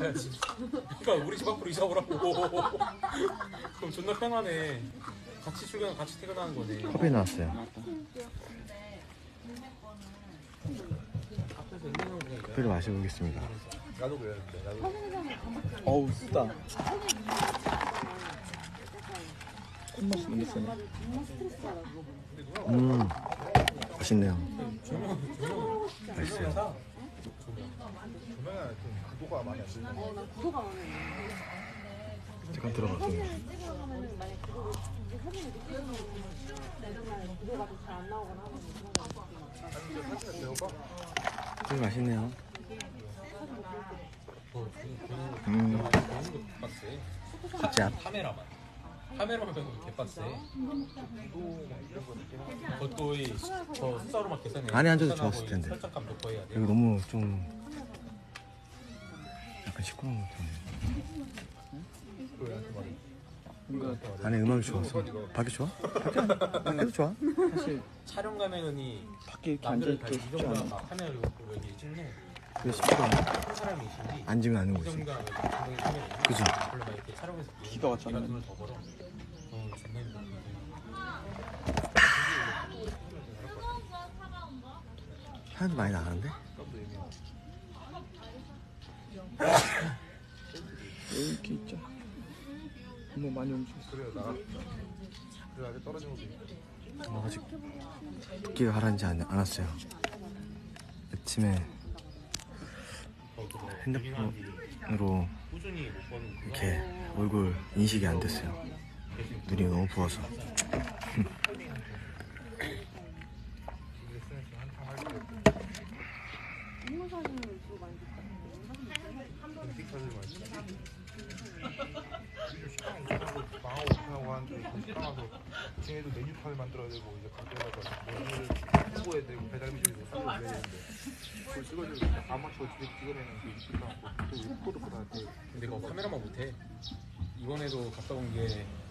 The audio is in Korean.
가야지. 그러니까 우리 집 앞으로 이사 오라고. 그럼 존나 편하네. 같이 출근, 같이 퇴근하는 거네. 커피 나왔어요. 커피를 마셔보겠습니다. 나도 그래야겠다. 나도. 어우 쓰다. 콧맛이 너무 세네. 맛있네요. 조명. 맛있어요. 조명은 좀 구도가 많이 안 들려. 나 구도가 마음에 안 잠깐 들어갔어요. 찍어가면은 만약 구도를 이게 사진을 이렇게 찍어놓으면 구도가 좀 잘 안 나오거나 하면 그런 거 사진을 배워봐. 커피 맛있네요. 배우는 것도 빡세. 진짜. 카메라만 배우는 거 개빡세. 그것도 저 숫자로 막 계산해. 안에 앉아도 좋았을 텐데. 설정감 놓고 해야 돼. 여기 너무 좀 약간 시끄러운 것 같은데. 안에 음악이 좋아서. 밖이 좋아? 밖에도 좋아? 사실 촬영 가면은 밖에 이렇게 남들 다 앉아있기 이 쉽지 정도면 않아. 막 카메라로 여기 찍네. 그게 쉽지가 않아. 한 사람이 있으니 앉으면 아는 이 거지. 정도가 감독이 카메라. 그죠? 원래 막 이렇게 촬영해서 기가 왔잖아. 돈을 더 벌어. 존나 힘들어. 사람도 많이 나가는데? 왜 이렇게 있죠? 너무 많이 움직였어. 그래 아직 떨어진 것도 있고. 아직 붓기가 가라앉지 않았어요. 아침에 핸드폰으로 꾸준히 못 버는 이렇게 얼굴 인식이 안 됐어요. 눈이 너무 부어서. 인물 사진을 주로 많이 찍다. 사진을 많이 찍어. 망하고 오픈하고 하는데 식당 가서 쟤도 메뉴판을 만들어야 되고 이제 가게 가서 메뉴를 홍보해야 되고 배달비도 싸게 올려야 되는데 그걸 찍어주고 안 맞춰 찍어내는 게 있지도 않고 또 코드 받아야 돼. 근데 그거 카메라만 못해. 이번에도 갔다 온 게